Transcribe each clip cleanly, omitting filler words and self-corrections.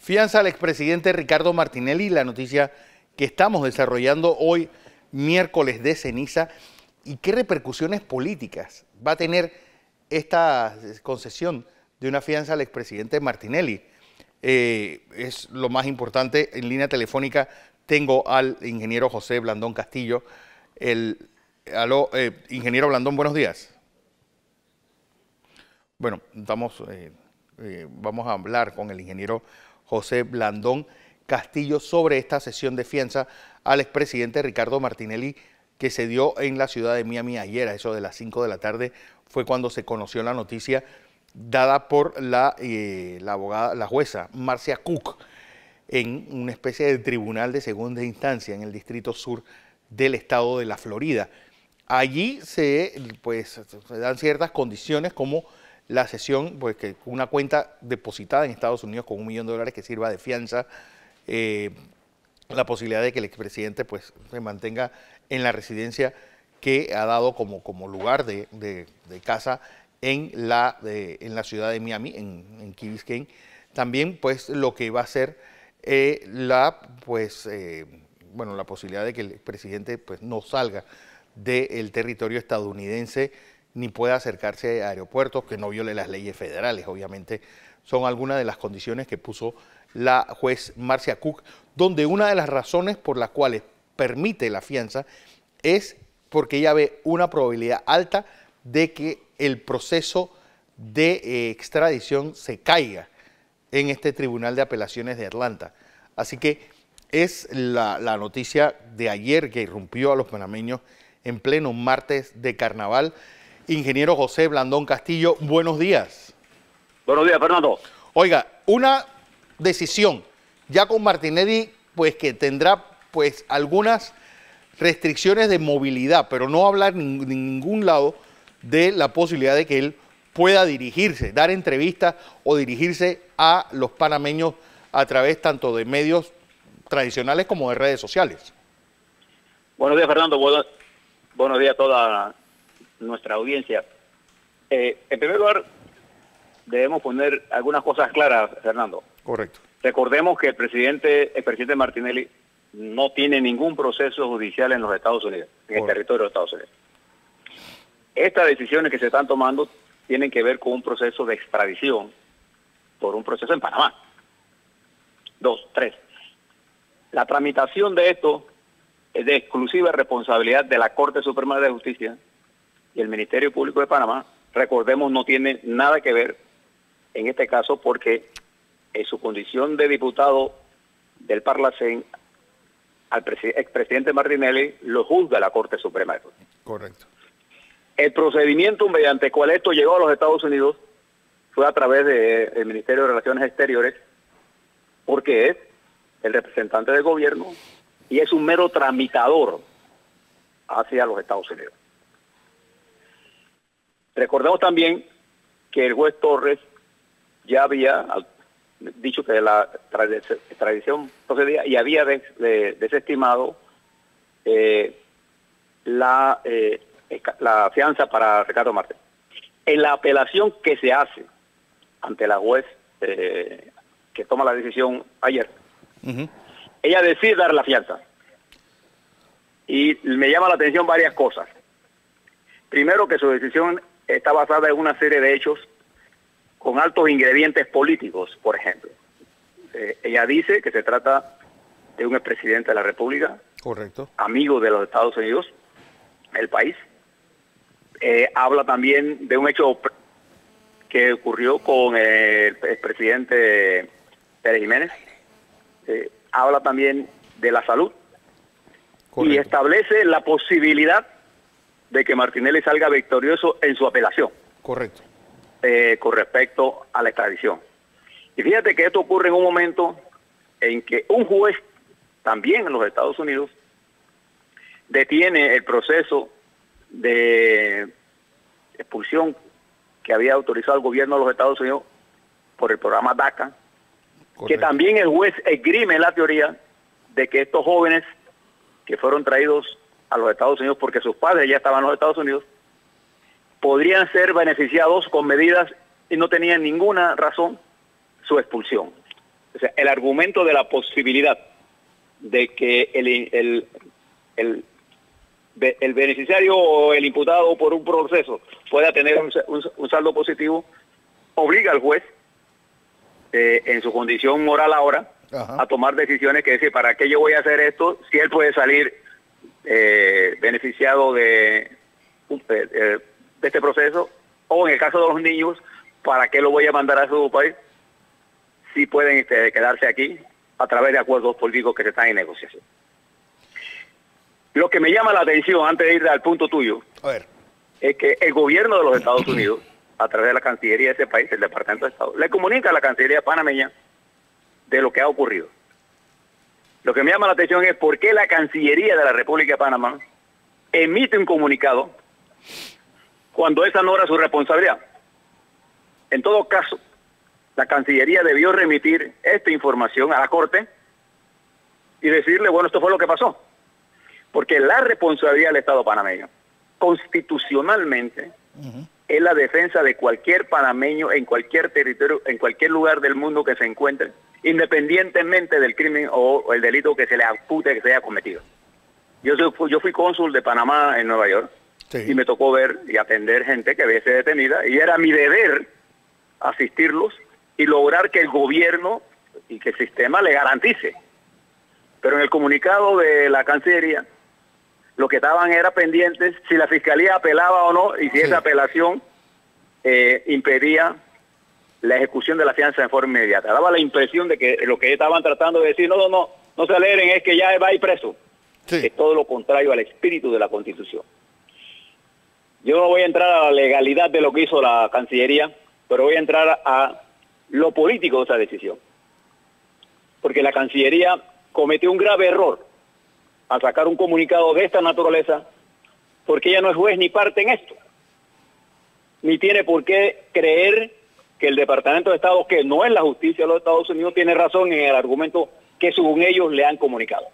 Fianza al expresidente Ricardo Martinelli, la noticia que estamos desarrollando hoy, miércoles de ceniza, y qué repercusiones políticas va a tener esta concesión de una fianza al expresidente Martinelli. Es lo más importante. En línea telefónica tengo al ingeniero José Blandón Castillo. Ingeniero Blandón, buenos días. Bueno, vamos a hablar con el ingeniero José Blandón Castillo sobre esta sesión de fianza al expresidente Ricardo Martinelli que se dio en la ciudad de Miami ayer, a eso de las 5 de la tarde, fue cuando se conoció la noticia dada por la jueza Marcia Cook en una especie de tribunal de segunda instancia en el distrito sur del estado de la Florida. Allí se dan ciertas condiciones como la cesión, pues que una cuenta depositada en Estados Unidos con $1 millón que sirva de fianza, la posibilidad de que el expresidente pues se mantenga en la residencia que ha dado como lugar de casa en la ciudad de Miami, en Key Biscayne. También pues lo que va a ser la posibilidad de que el presidente pues no salga del territorio estadounidense ni pueda acercarse a aeropuertos, que no viole las leyes federales. Obviamente son algunas de las condiciones que puso la juez Marcia Cook, donde una de las razones por las cuales permite la fianza es porque ella ve una probabilidad alta de que el proceso de extradición se caiga en este Tribunal de Apelaciones de Atlanta. Así que es la noticia de ayer que irrumpió a los panameños en pleno martes de carnaval. Ingeniero José Blandón Castillo, buenos días. Buenos días, Fernando. Oiga, una decisión ya con Martinelli, pues que tendrá pues algunas restricciones de movilidad, pero no hablar en ningún lado de la posibilidad de que él pueda dirigirse, dar entrevistas o dirigirse a los panameños a través tanto de medios tradicionales como de redes sociales. Buenos días, Fernando. Buenos días a toda nuestra audiencia. En primer lugar, debemos poner algunas cosas claras, Fernando. Correcto. Recordemos que el presidente Martinelli no tiene ningún proceso judicial en los Estados Unidos, en el territorio de Estados Unidos. Estas decisiones que se están tomando tienen que ver con un proceso de extradición por un proceso en Panamá. 2, 3. La tramitación de esto es de exclusiva responsabilidad de la Corte Suprema de Justicia y el Ministerio Público de Panamá. Recordemos, no tiene nada que ver en este caso porque en su condición de diputado del Parlacén, al expresidente Martinelli lo juzga la Corte Suprema de Justicia. Correcto. El procedimiento mediante el cual esto llegó a los Estados Unidos fue a través del Ministerio de Relaciones Exteriores, porque es el representante del gobierno y es un mero tramitador hacia los Estados Unidos. Recordemos también que el juez Torres ya había dicho que la extradición procedía y había desestimado la fianza para Ricardo Martinelli. En la apelación que se hace ante la juez que toma la decisión ayer, ella decide dar la fianza. Y me llama la atención varias cosas. Primero, que su decisión está basada en una serie de hechos con altos ingredientes políticos, por ejemplo. Ella dice que se trata de un expresidente de la República, correcto, amigo amigo de los Estados Unidos, el país. Habla también de un hecho que ocurrió con el expresidente Pérez Jiménez. Habla también de la salud. Correcto. Y establece la posibilidad de que Martinelli salga victorioso en su apelación. Correcto. Con respecto a la extradición. Y fíjate que esto ocurre en un momento en que un juez, también en los Estados Unidos, detiene el proceso de expulsión que había autorizado el gobierno de los Estados Unidos por el programa DACA. Correcto. Que también el juez esgrime la teoría de que estos jóvenes que fueron traídos a los Estados Unidos porque sus padres ya estaban en los Estados Unidos, podrían ser beneficiados con medidas y no tenían ninguna razón su expulsión. O sea, el argumento de la posibilidad de que el beneficiario o el imputado por un proceso pueda tener un saldo positivo, obliga al juez, en su condición moral ahora, a tomar decisiones que decir, ¿para qué yo voy a hacer esto si él puede salir beneficiado de este proceso? O en el caso de los niños, ¿para qué lo voy a mandar a su país si pueden quedarse aquí a través de acuerdos políticos que se están en negociación? Lo que me llama la atención, antes de ir al punto tuyo, es que el gobierno de los Estados Unidos, a través de la Cancillería de ese país, el Departamento de Estado, le comunica a la Cancillería panameña de lo que ha ocurrido. Lo que me llama la atención es por qué la Cancillería de la República de Panamá emite un comunicado cuando esa no era su responsabilidad. En todo caso, la Cancillería debió remitir esta información a la Corte y decirle, bueno, esto fue lo que pasó. Porque la responsabilidad del Estado panameño, constitucionalmente, es la defensa de cualquier panameño en cualquier territorio, en cualquier lugar del mundo que se encuentre, independientemente del crimen o el delito que se le impute que se haya cometido. Yo fui cónsul de Panamá en Nueva York, y me tocó ver y atender gente que había sido detenida, y era mi deber asistirlos y lograr que el gobierno y que el sistema le garantice. Pero en el comunicado de la Cancillería, lo que estaban era pendientes si la Fiscalía apelaba o no, y si esa apelación impedía la ejecución de la fianza en forma inmediata. Daba la impresión de que lo que estaban tratando de decir, no se alegren, es que ya va a ir preso. Es todo lo contrario al espíritu de la Constitución. Yo no voy a entrar a la legalidad de lo que hizo la Cancillería, pero voy a entrar a lo político de esa decisión. Porque la Cancillería cometió un grave error al sacar un comunicado de esta naturaleza, porque ella no es juez ni parte en esto. Ni tiene por qué creer que el Departamento de Estado, que no es la justicia de los Estados Unidos, tiene razón en el argumento que según ellos le han comunicado.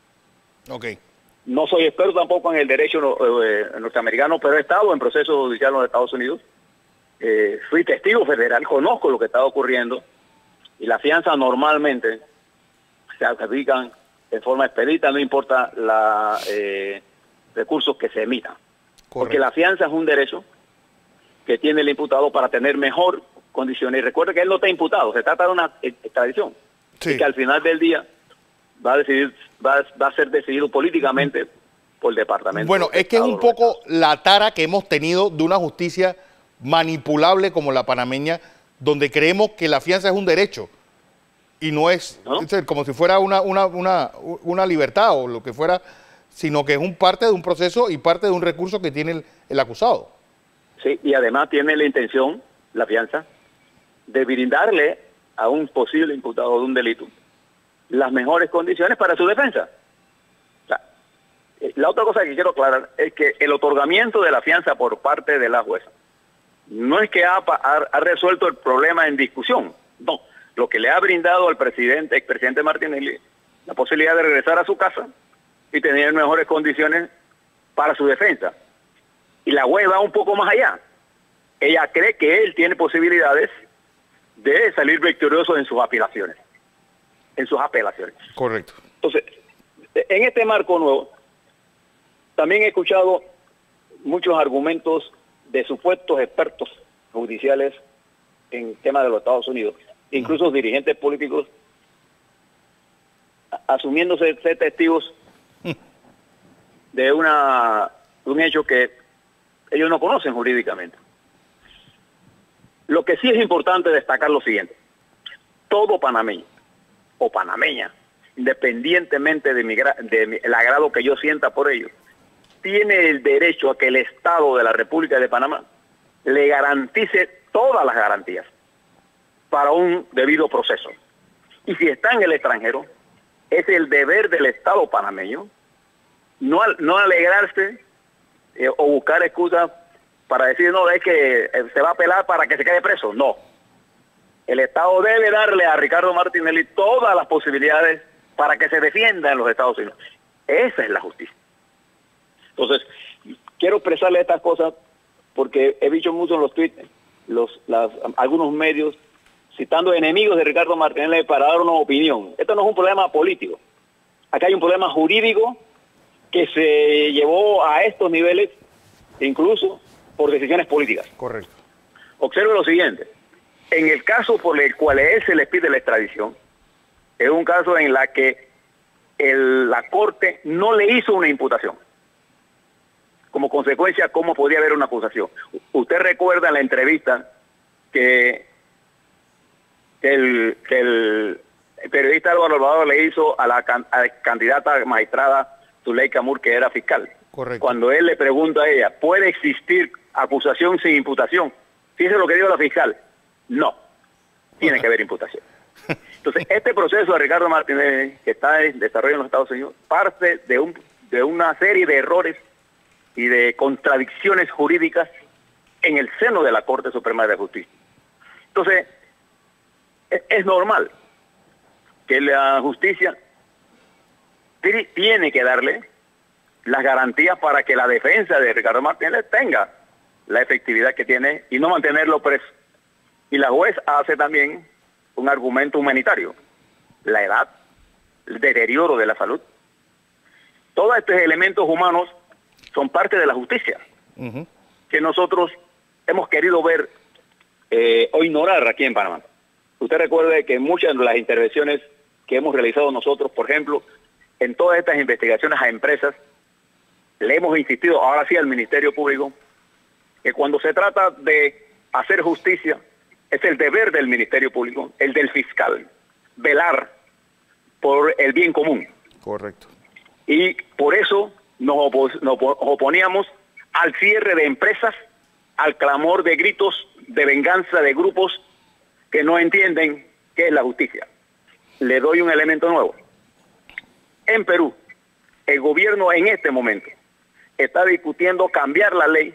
No soy experto tampoco en el derecho norteamericano, pero he estado en proceso judicial en los Estados Unidos. Fui testigo federal, conozco lo que está ocurriendo, y la fianza normalmente se aplican de forma expedita, no importa los recursos que se emitan. Porque la fianza es un derecho que tiene el imputado para tener mejor condiciones. Y recuerde que él no está imputado, se trata de una extradición. Y que al final del día va a ser decidido políticamente por el Departamento. Bueno, es que es un poco la tara que hemos tenido de una justicia manipulable como la panameña, donde creemos que la fianza es un derecho y no es como si fuera una libertad o lo que fuera, sino que es parte de un proceso y parte de un recurso que tiene el acusado. Sí, y además tiene la intención, la fianza, de brindarle a un posible imputado de un delito las mejores condiciones para su defensa. O sea, la otra cosa que quiero aclarar es que el otorgamiento de la fianza por parte de la jueza no es que ha resuelto el problema en discusión, no. Lo que le ha brindado al expresidente Martinelli, la posibilidad de regresar a su casa y tener mejores condiciones para su defensa. Y la juez va un poco más allá. Ella cree que él tiene posibilidades de salir victorioso en sus apelaciones. Correcto. Entonces, en este marco nuevo, también he escuchado muchos argumentos de supuestos expertos judiciales en temas de los Estados Unidos, incluso dirigentes políticos asumiéndose ser testigos de un hecho que ellos no conocen jurídicamente. Lo que sí es importante destacar lo siguiente: todo panameño o panameña, independientemente del agrado que yo sienta por ellos, tiene el derecho a que el Estado de la República de Panamá le garantice todas las garantías para un debido proceso. Y si está en el extranjero, es el deber del Estado panameño no alegrarse o buscar excusas para decir, no, es que se va a apelar para que se quede preso. No. El Estado debe darle a Ricardo Martinelli todas las posibilidades para que se defienda en los Estados Unidos. Esa es la justicia. Entonces, quiero expresarle estas cosas porque he visto mucho en los tweets, algunos medios citando enemigos de Ricardo Martinelli para dar una opinión. Esto no es un problema político. Acá hay un problema jurídico que se llevó a estos niveles, incluso por decisiones políticas. Correcto. Observe lo siguiente. En el caso por el cual él se les pide la extradición, es un caso en la que la Corte no le hizo una imputación. Como consecuencia, ¿cómo podía haber una acusación? Usted recuerda en la entrevista que el periodista Álvaro Alvarado le hizo a la candidata magistrada Zuleika Mur, que era fiscal. Correcto. Cuando él le pregunta a ella, ¿puede existir acusación sin imputación? Fíjese lo que dijo la fiscal. No, tiene que haber imputación. Entonces, este proceso de Ricardo Martinelli, que está en desarrollo en los Estados Unidos, parte de una serie de errores y de contradicciones jurídicas en el seno de la Corte Suprema de Justicia. Entonces, es normal que la justicia tiene que darle las garantías para que la defensa de Ricardo Martinelli tenga la efectividad que tiene y no mantenerlo preso. Y la juez hace también un argumento humanitario: la edad, el deterioro de la salud. Todos estos elementos humanos son parte de la justicia, que nosotros hemos querido ver o ignorar aquí en Panamá. Usted recuerde que muchas de las intervenciones que hemos realizado nosotros, por ejemplo, en todas estas investigaciones a empresas, le hemos insistido, ahora sí al Ministerio Público, que cuando se trata de hacer justicia, es el deber del Ministerio Público, el del fiscal, velar por el bien común. Correcto. Y por eso nos oponíamos al cierre de empresas, al clamor de gritos de venganza de grupos que no entienden qué es la justicia. Le doy un elemento nuevo. En Perú, el gobierno en este momento está discutiendo cambiar la ley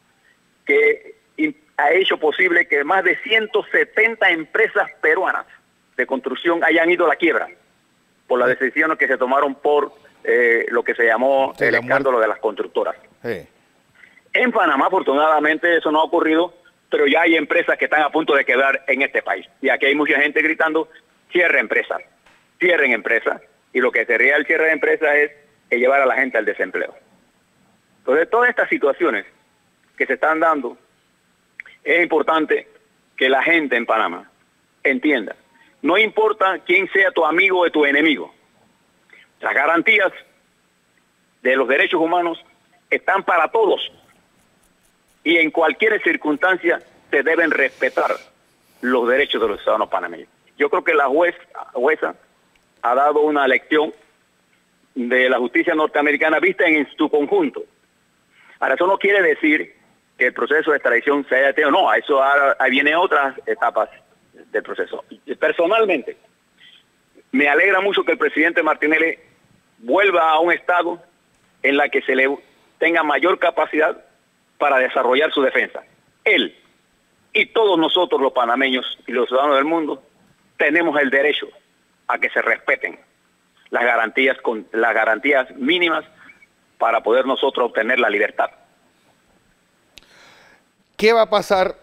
que ha hecho posible que más de 170 empresas peruanas de construcción hayan ido a la quiebra por las decisiones que se tomaron por lo que se llamó el escándalo de las constructoras. Sí. En Panamá, afortunadamente, eso no ha ocurrido, pero ya hay empresas que están a punto de quebrar en este país. Y aquí hay mucha gente gritando, cierren empresas, y lo que sería el cierre de empresas es llevar a la gente al desempleo. Entonces, todas estas situaciones que se están dando, es importante que la gente en Panamá entienda. No importa quién sea tu amigo o tu enemigo. Las garantías de los derechos humanos están para todos. Y en cualquier circunstancia se deben respetar los derechos de los ciudadanos panameños. Yo creo que la jueza ha dado una lección de la justicia norteamericana vista en su conjunto. Ahora, eso no quiere decir que el proceso de extradición se haya detenido. No, eso ahora viene otras etapas del proceso. Personalmente, me alegra mucho que el presidente Martinelli vuelva a un estado en la que se le tenga mayor capacidad para desarrollar su defensa. Él y todos nosotros los panameños y los ciudadanos del mundo tenemos el derecho a que se respeten las garantías mínimas para poder nosotros obtener la libertad. ¿Qué va a pasar?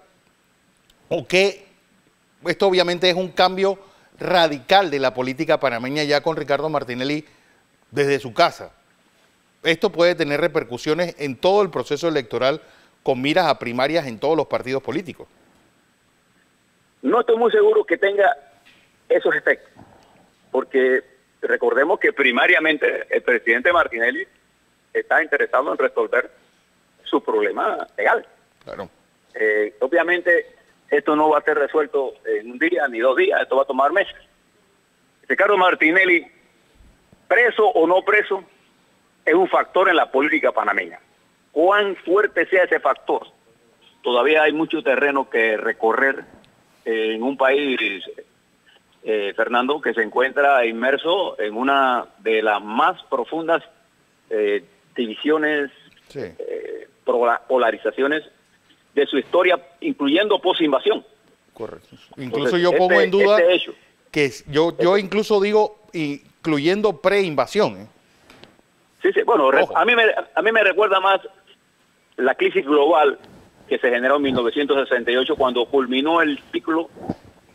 Esto obviamente es un cambio radical de la política panameña ya con Ricardo Martinelli desde su casa. Esto puede tener repercusiones en todo el proceso electoral con miras a primarias en todos los partidos políticos. No estoy muy seguro que tenga esos efectos, porque recordemos que primariamente el presidente Martinelli está interesado en resolver su problema legal. Claro. Obviamente esto no va a ser resuelto en un día ni 2 días, esto va a tomar meses. Ricardo Martinelli, preso o no preso, es un factor en la política panameña. Cuán fuerte sea ese factor, todavía hay mucho terreno que recorrer en un país, Fernando, que se encuentra inmerso en una de las más profundas divisiones, sí, polarizaciones de su historia, incluyendo posinvasión. Correcto. Incluso yo pongo en duda que yo incluso digo incluyendo preinvasión. Sí, sí, bueno, a mí me recuerda más la crisis global que se generó en 1968 cuando culminó el ciclo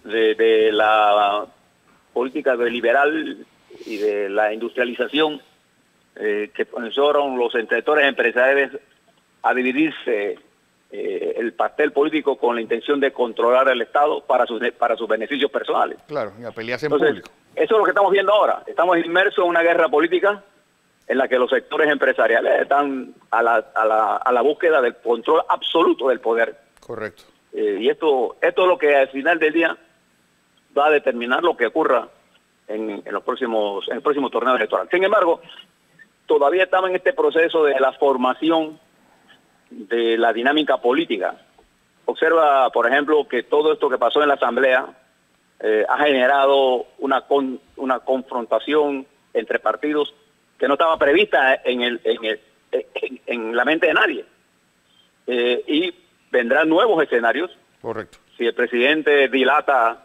de la política liberal y de la industrialización que comenzaron los sectores empresariales a dividirse el pastel político con la intención de controlar el Estado para sus beneficios personales. Claro, y a pelearse en Entonces, público. eso es lo que estamos viendo ahora. Estamos inmersos en una guerra política en la que los sectores empresariales están a la búsqueda del control absoluto del poder. Correcto. Y esto es lo que al final del día va a determinar lo que ocurra en el próximo torneo electoral. Sin embargo, todavía estamos en este proceso de la formación de la dinámica política. Observa, por ejemplo, que todo esto que pasó en la Asamblea ha generado una confrontación entre partidos que no estaba prevista en la mente de nadie. Y vendrán nuevos escenarios. Correcto. Si el presidente dilata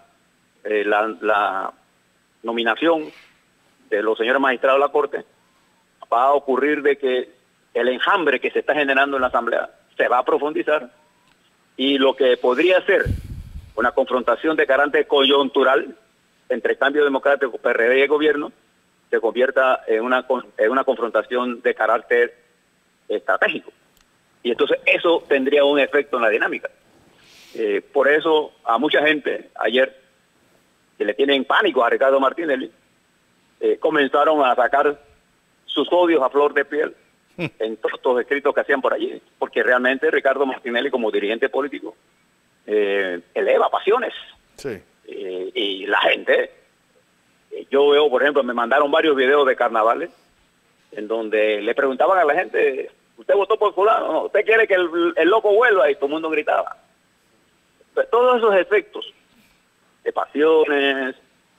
la nominación de los señores magistrados de la Corte, va a ocurrir de que el enjambre que se está generando en la Asamblea se va a profundizar y lo que podría ser una confrontación de carácter coyuntural entre Cambio Democrático, PRD y el gobierno se convierta en una confrontación de carácter estratégico. Y entonces eso tendría un efecto en la dinámica. Por eso a mucha gente ayer que le tienen pánico a Ricardo Martinelli comenzaron a sacar sus odios a flor de piel en todos estos escritos que hacían por allí, porque realmente Ricardo Martinelli como dirigente político eleva pasiones. Sí. Y la gente, yo veo, por ejemplo, me mandaron varios videos de carnavales en donde le preguntaban a la gente, ¿usted votó por fulano? No, ¿usted quiere que el loco vuelva? Y todo el mundo gritaba. Pues todos esos efectos de pasiones,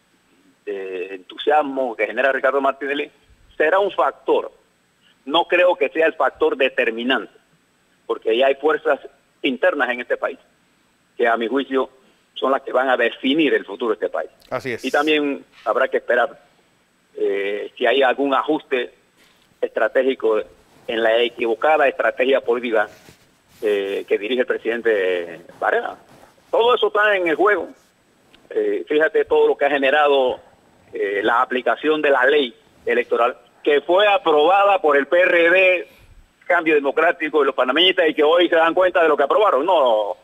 de entusiasmo que genera Ricardo Martinelli será un factor. No creo que sea el factor determinante, porque ya hay fuerzas internas en este país que a mi juicio son las que van a definir el futuro de este país. Así es. Y también habrá que esperar si hay algún ajuste estratégico en la equivocada estrategia política que dirige el presidente Varela. Todo eso está en el juego. Fíjate todo lo que ha generado la aplicación de la ley electoral que fue aprobada por el PRD, Cambio Democrático y los panameñistas, y que hoy se dan cuenta de lo que aprobaron. No,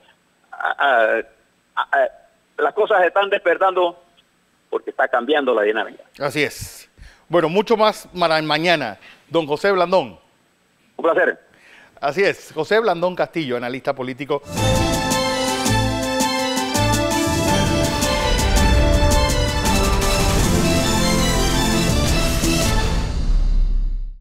las cosas están despertando porque está cambiando la dinámica. Así es. Bueno, mucho más mañana. Don José Blandón. Un placer. Así es, José Blandón Castillo, analista político.